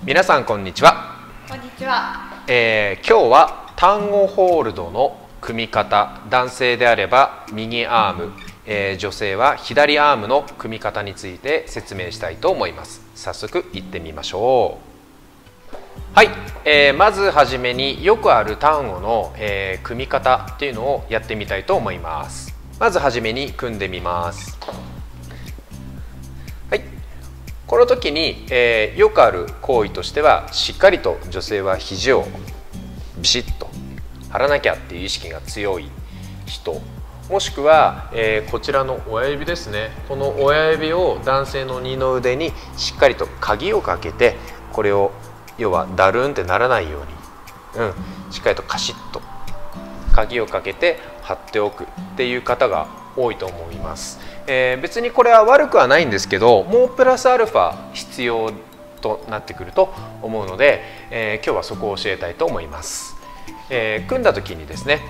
皆さんこんにちは。 こんにちは。 今日は単語ホールドの組み方、男性であれば右アーム、女性は左アームの組み方について説明したいと思います。早速行ってみましょう。はい、まずはじめによくある単語の、組み方っていうのをやってみたいと思います。まずはじめに組んでみます。はい、この時に、よくある行為としては、しっかりと女性は肘をビシッと張らなきゃっていう意識が強い人、もしくは、こちらの親指ですね、この親指を男性の二の腕にしっかりと鍵をかけて、これを要はダルンってならないように、しっかりとカシッと鍵をかけて貼っておくっていう方が多いと思います。別にこれは悪くはないんですけど、もうプラスアルファ必要となってくると思うので、今日はそこを教えたいと思います。組んだ時にですね、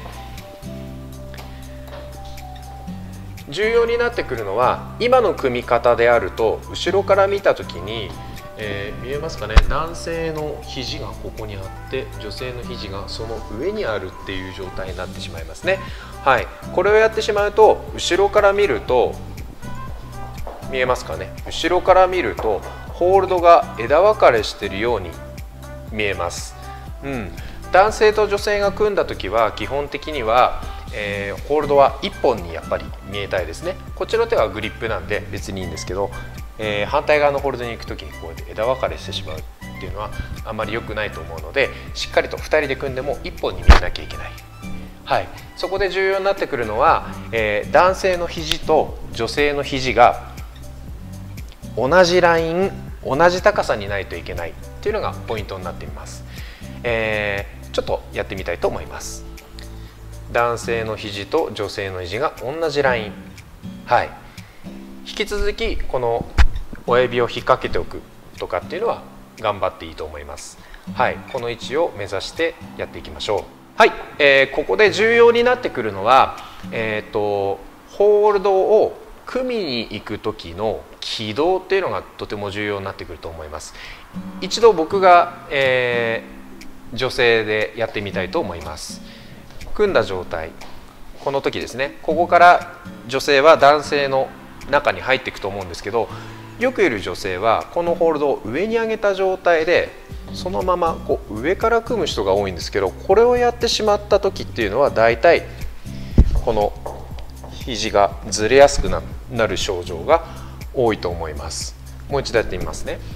重要になってくるのは、今の組み方であると後ろから見た時に、見えますかね、男性の肘がここにあって女性の肘がその上にあるっていう状態になってしまいますね。はい、これをやってしまうと後ろから見ると見えますかね、後ろから見るとホールドが枝分かれしているように見えます。男性と女性が組んだ時は基本的には、ホールドは1本にやっぱり見えたいですね。こっちの手はグリップなんで別にいいんですけど、反対側のホールドに行く時にこうやって枝分かれしてしまうっていうのはあまり良くないと思うので、しっかりと2人で組んでも1本に見えなきゃいけない。はい、そこで重要になってくるのは、男性の肘と女性の肘が同じライン、同じ高さにないといけないっていうのがポイントになっています。ちょっとやってみたいと思います。男性の肘と女性の肘が同じライン、はい、引き続きこの親指を引っ掛けておくとかっていうのは頑張っていいと思います。はい、この位置を目指してやっていきましょう。はい、ここで重要になってくるのは、ホールドを組みに行く時の軌道っていうのがとても重要になってくると思います。一度僕が、女性でやってみたいと思います。組んだ状態、この時ですね、ここから女性は男性の中に入っていくと思うんですけど、よくいる女性はこのホールドを上に上げた状態でそのままこう上から組む人が多いんですけど、これをやってしまった時っていうのはだいたいこの肘がずれやすくなる症状が多いと思います。もう一度やってみますね。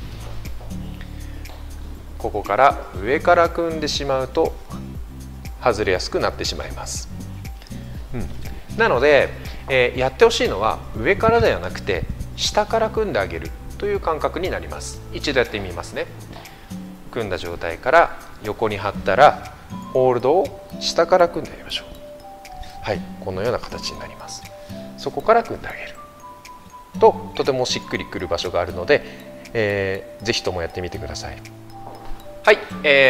ここから上から組んでしまうと外れやすくなってしまいます。なので、やってほしいのは上からではなくて下から組んであげるという感覚になります。一度やってみますね。組んだ状態から横に張ったらホールドを下から組んであげましょう。はい、このような形になります。そこから組んであげるととてもしっくりくる場所があるので、ぜひともやってみてください。はい、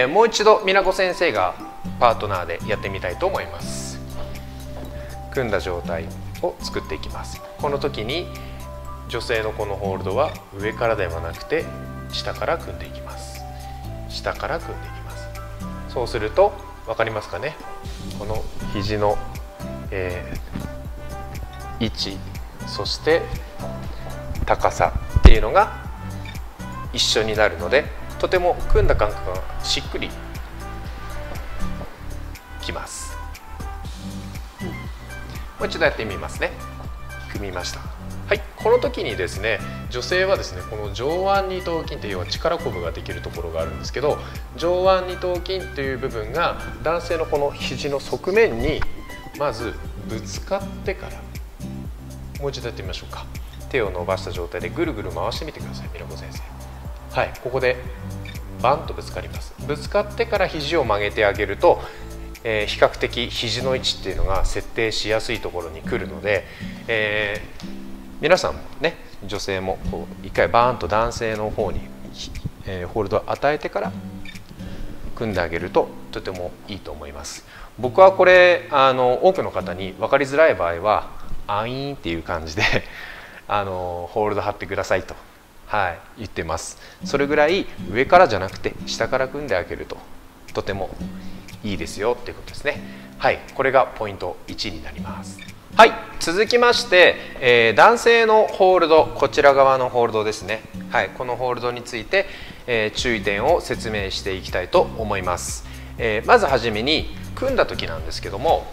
もう一度美奈子先生がパートナーでやってみたいと思います。組んだ状態を作っていきます。この時に女性のこのホールドは上からではなくて下から組んでいきます。下から組んでいきます。そうすると分かりますかね、この肘の、位置、そして高さっていうのが一緒になるので、とても組んだ感覚がしっくりきます。もう一度やってみますね。組みました。はい、この時にですね、女性はですね、この上腕二頭筋という力こぶができるところがあるんですけど、上腕二頭筋という部分が男性のこの肘の側面にまずぶつかってから、もう一度やってみましょうか。手を伸ばした状態でぐるぐる回してみてください、美奈子先生。はい、ここでバンとぶつかります。ぶつかってから肘を曲げてあげると、比較的肘の位置っていうのが設定しやすいところに来るので、皆さんもね、女性もこう一回バーンと男性の方に、ホールドを与えてから組んであげるととてもいいと思います。僕はこれ多くの方に分かりづらい場合はアイーンっていう感じでホールド貼ってくださいと、 言ってます。それぐらい上からじゃなくて下から組んであげるととてもいいですよっていうことですね。これがポイント1になります。続きまして、男性のホールド、こちら側のホールドですね。このホールドについて、注意点を説明していきたいと思います。まずはじめに組んだ時なんですけども、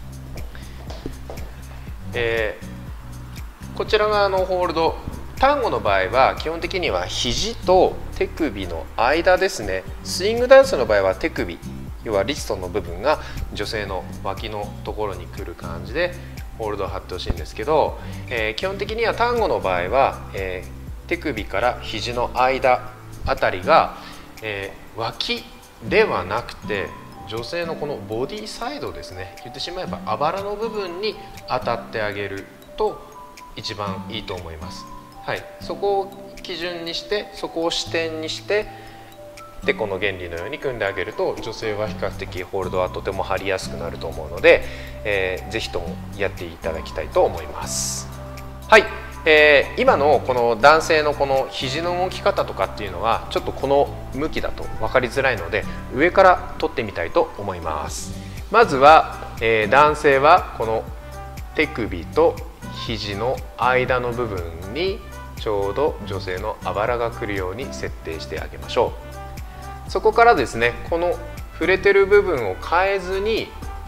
こちら側のホールド、タンゴの場合は基本的には肘と手首の間ですね。スイングダンスの場合は手首、要はリストの部分が女性の脇のところに来る感じでホールドを張ってほしいんですけど、基本的にはタンゴの場合は、手首から肘の間あたりが、脇ではなくて女性のこのボディサイドですね。言ってしまえばあばらの部分に当たってあげると一番いいと思います。そこを基準にして、そこを視点にしてでこの原理のように組んであげると女性は比較的ホールドはとても張りやすくなると思うので、ぜひともやっていただきたいと思います。今のこの男性のこの肘の動き方とかっていうのはちょっとこの向きだと分かりづらいので上から撮ってみたいと思います。まずは、男性はこの手首と肘の間の部分にちょうど女性のあばらが来るように設定してあげましょう。そこからですね、この触れてる部分を変えずに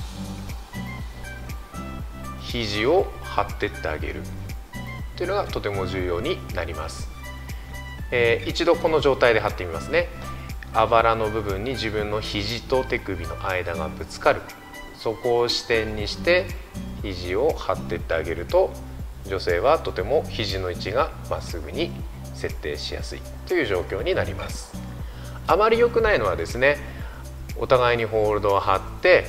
肘を張ってってあげるというのがとても重要になります。一度この状態で張ってみますね。あばらの部分に自分の肘と手首の間がぶつかる、そこを視点にして肘を張ってってあげると女性はとても肘の位置がまっすぐに設定しやすいという状況になります。あまり良くないのはですね、お互いにホールドを張って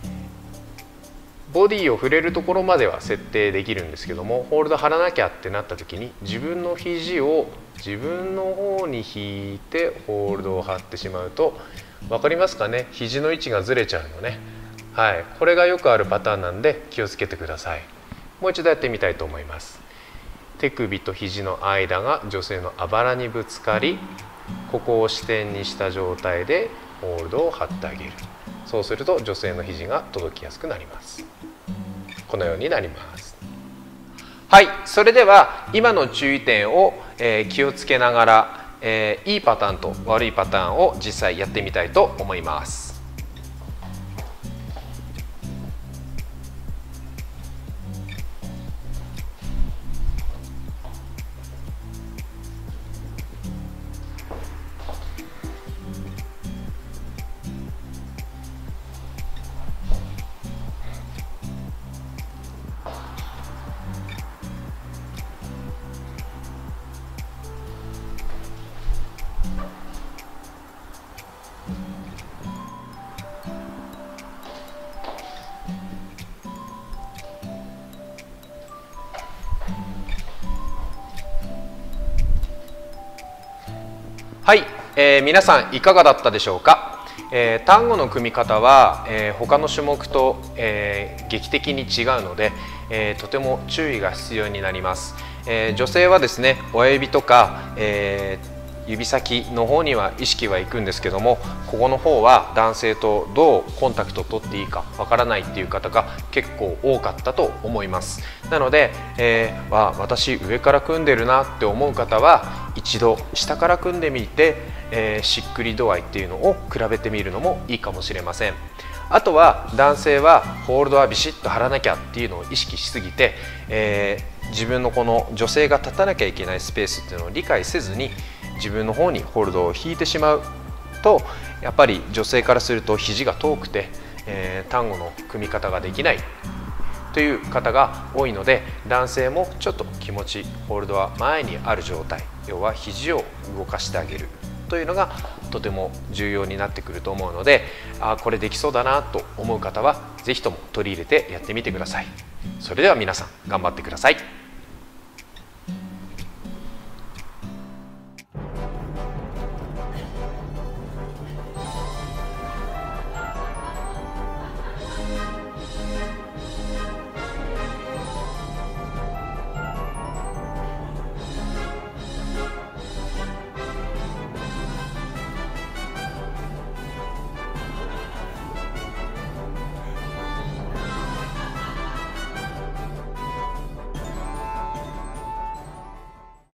ボディを触れるところまでは設定できるんですけども、ホールド張らなきゃってなった時に自分の肘を自分の方に引いてホールドを張ってしまうと、分かりますかね、肘の位置がずれちゃうのね。これがよくあるパターンなんで気をつけてください。もう一度やってみたいと思います。手首と肘の間が女性のあばらにぶつかり、ここを支点にした状態でホールドを張ってあげる。そうすると女性の肘が届きやすくなります。このようになります。それでは今の注意点を、気をつけながら、いいパターンと悪いパターンを実際やってみたいと思います。皆さんいかがだったでしょうか。タンゴの組み方は、他の種目と、劇的に違うので、とても注意が必要になります。女性はですね、親指とか、指先の方には意識はいくんですけども、ここの方は男性とどうコンタクトを取っていいかわからないっていう方が結構多かったと思います。なので、私上から組んでるなって思う方は一度下から組んでみて、しっくり度合いっていうのを比べてみるのもいいかもしれません。あとは男性はホールドはビシッと張らなきゃっていうのを意識しすぎて、自分のこの女性が立たなきゃいけないスペースっていうのを理解せずに自分の方にホールドを引いてしまうと、やっぱり女性からすると肘が遠くて、タンゴの組み方ができないという方が多いので、男性もちょっと気持ちホールドは前にある状態、要は肘を動かしてあげるというのがとても重要になってくると思うので、これできそうだなと思う方は是非とも取り入れてやってみてください。それでは皆さん頑張ってください。